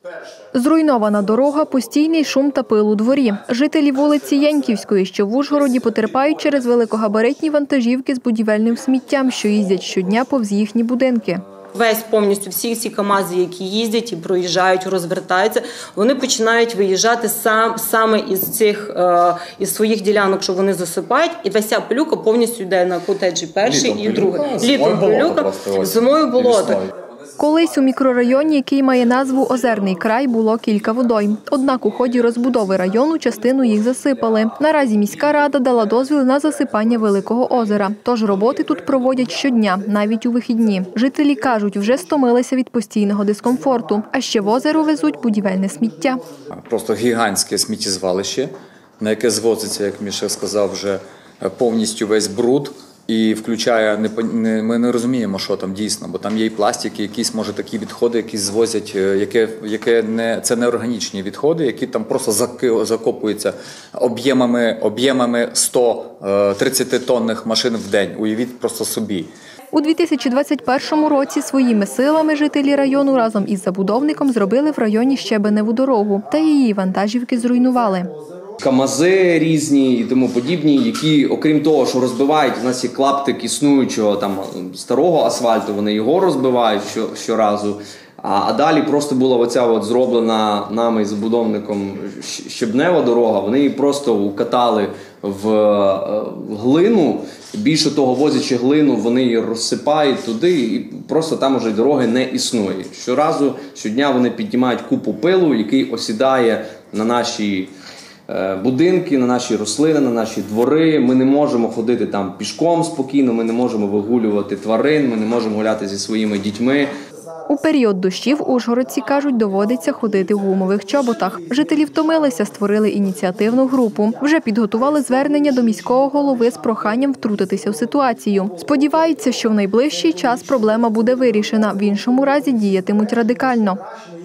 Зруйнована дорога, постійний шум та пил у дворі. Жителі вулиці Яньківської, що в Ужгороді, потерпають через великогабаритні вантажівки з будівельним сміттям, що їздять щодня повз їхні будинки. Весь повністю всі ці КАМАЗи, які їздять і проїжджають, розвертаються, вони починають виїжджати саме із своїх ділянок, що вони засипають, і вся ця пилюка повністю йде на котеджі перший і другий. Літом пилюка, зимою болото. Колись у мікрорайоні, який має назву Озерний край, було кілька водойм. Однак у ході розбудови району частину їх засипали. Наразі міська рада дала дозвіл на засипання Великого озера. Тож роботи тут проводять щодня, навіть у вихідні. Жителі кажуть, вже стомилися від постійного дискомфорту. А ще в озеро везуть будівельне сміття. Просто гігантське сміттєзвалище, на яке звозиться, як Міша сказав, вже повністю весь бруд. І включає, ми не розуміємо, що там дійсно, бо там є і пластики, якісь, може, такі відходи, які звозять, це не органічні відходи, які там просто закопуються об'ємами 130-тонних машин в день. Уявіть просто собі. У 2021 році своїми силами жителі району разом із забудовником зробили в районі щебеневу дорогу, та її вантажівки зруйнували. КАМАЗи різні і тому подібні, які, окрім того, що розбивають, у нас є клаптик існуючого там старого асфальту, вони його розбивають щоразу. А далі просто була оця зроблена нами і забудовником щебнева дорога, вони її просто укатали в глину. Більше того, возячи глину, вони її розсипають туди і просто там уже дороги не існує. Щодня вони піднімають купу пилу, який осідає на наші будинки, на наші рослини, на наші двори. Ми не можемо ходити там пішком спокійно, ми не можемо вигулювати тварин, ми не можемо гуляти зі своїми дітьми. У період дощів ужгородці, кажуть, доводиться ходити в гумових чоботах. Жителі втомилися, створили ініціативну групу. Вже підготували звернення до міського голови з проханням втрутитися в ситуацію. Сподіваються, що в найближчий час проблема буде вирішена, в іншому разі діятимуть радикально.